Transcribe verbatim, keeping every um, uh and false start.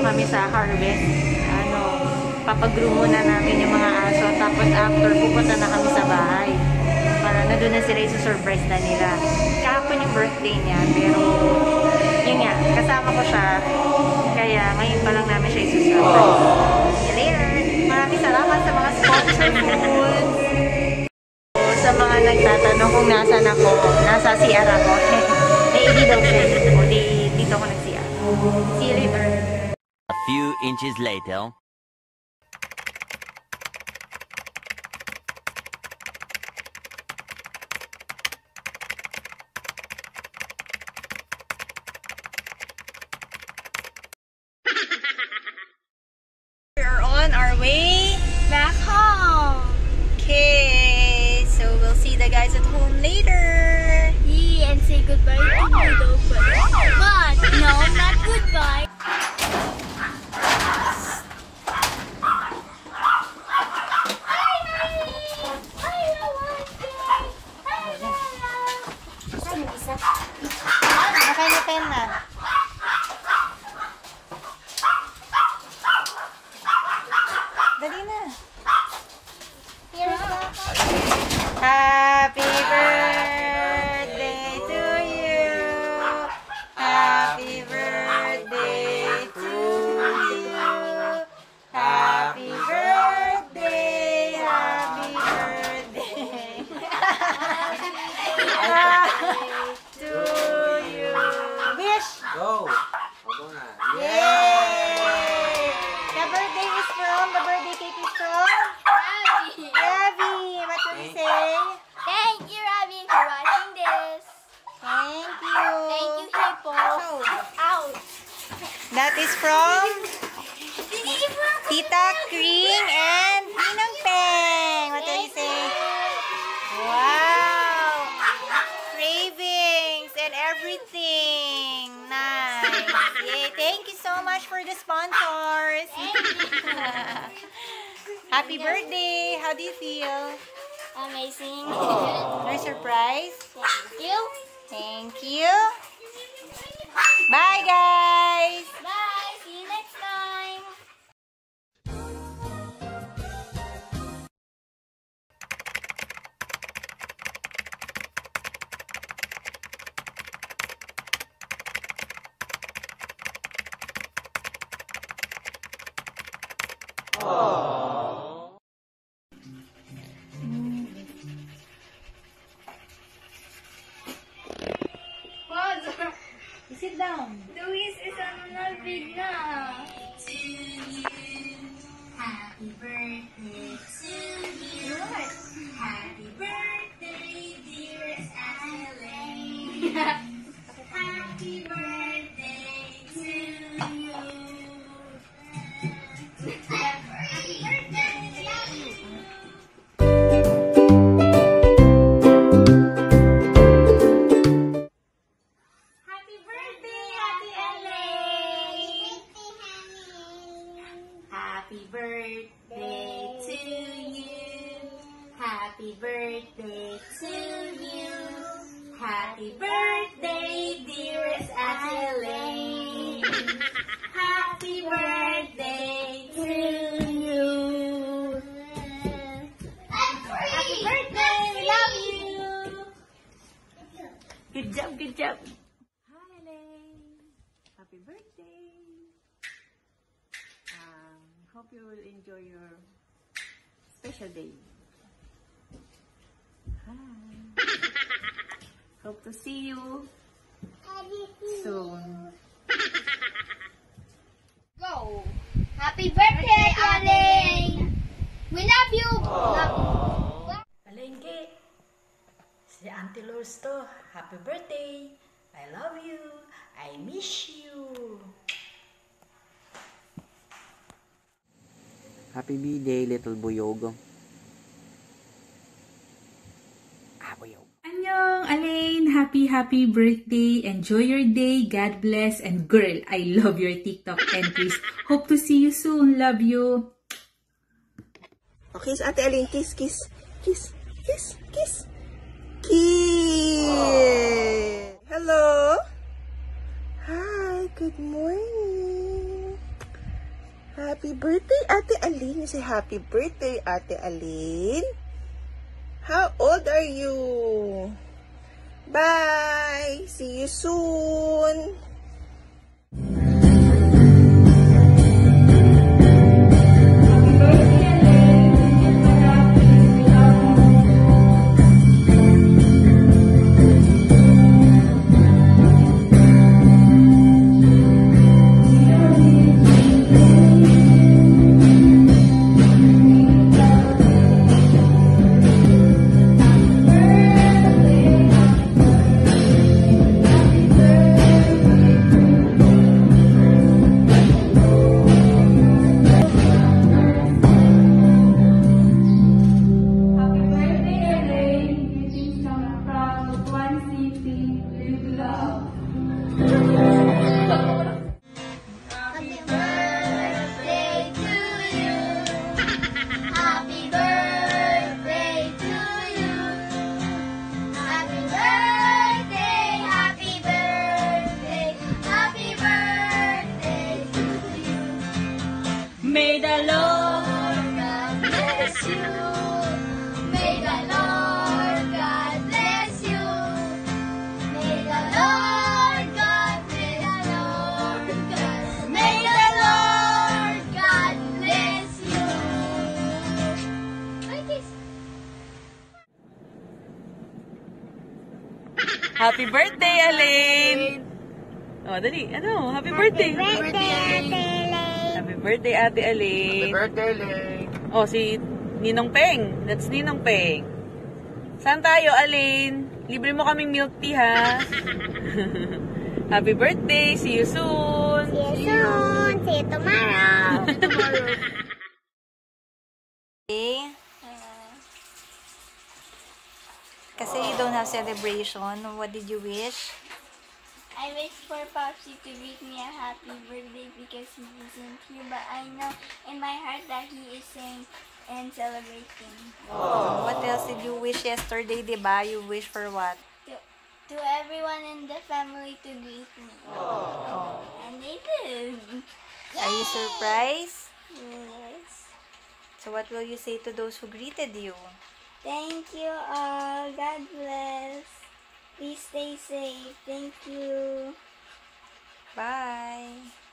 kami sa harvest. Ano, papag-groom muna namin yung mga aso. Tapos after, pupunta na kami sa bahay. Para na doon na sila isa-surprise na nila. Kahapon yung birthday niya, pero yun nga, kasama ko siya. Kaya ngayon pa lang namin siya isa-surprise. See you later! Maraming salamat sa mga sponsor foods. Sa mga nagtatanong kung nasan ako, nasa C R ako. Naidi daw siya. O di, dito ako nag-C R. See you later. A few inches later. We are on our way back home. Okay, so we'll see the guys at home later. Yeah, and say goodbye to me though, but, but no, not goodbye. Nakay na na. Dali na. Here's the Happy birthday to you. Happy birthday to you. Happy birthday. Happy birthday. to you. Wish. Go! Go na. Yay! The birthday is from, the birthday cake is from Ravi. Ravi. What will you say? Thank you, Ravi, for watching this. Thank you. Thank you, Hippo. Ouch. That is from This is from Tita Kring and Ninang Peng. What will you say? Wow. Cravings and everything. Nice. Yay. Thank you so much for the sponsors. Happy birthday. How do you feel? amazing. Your surprise? Thank you. Thank you. Bye, guys. Bye. See you next time. Sit down. Luis is on a big na. Happy birthday to you. What? Happy birthday, dearest Elaine. Happy birthday to you. Happy birthday, love you. Happy birthday, Ate Elaine. Happy birthday to you. Happy birthday to you. Happy birthday, dearest Elaine. Happy birthday to you. Happy birthday, we love you. Good job, good job. Hi, Elaine. Happy birthday. Um, hope you will enjoy your special day. Hi. Hope to see you soon. Go. Happy birthday, Elaine. We love you. Palengke, si Auntie Lors to. Happy birthday. I love you. I miss you. Happy birthday, little buyog. Ah, buyog. Annyeong, Elaine! Happy, happy birthday! Enjoy your day. God bless. And girl, I love your TikTok entries. Hope to see you soon. Love you. Okay, so Ate Elaine, kiss, kiss, kiss, kiss, kiss, kiss. Hello. Hi, good morning. happy birthday, Ate Aline. You say happy birthday, Ate Aline. How old are you? Bye. See you soon. Happy birthday to you. Happy birthday to you. Happy birthday, happy birthday, happy birthday to you. May the Lord God bless you. May the Lord God bless you. May the Lord God, may the Lord God, may the Lord God bless you. Ay, kiss. Happy birthday, Elaine! Oh, dali. Ano? Happy birthday. Happy birthday, Ate Elaine. Happy birthday, Elaine. Oh, si Ninong Peng. That's Ninong Peng. Saan tayo, Elaine? Libre mo kaming milk tea, ha? Happy birthday. See you soon. See you soon. See you tomorrow. Okay. Kasi you don't have celebration. What did you wish? I wish for Popsy to greet me a happy birthday because he isn't here, but I know in my heart that he is saying and celebrating. What else did you wish yesterday, diba? You wish for what? To, to everyone in the family to greet me. And they did. Are you surprised? Yes. So what will you say to those who greeted you? Thank you all. God bless. Please stay safe. Thank you. Bye!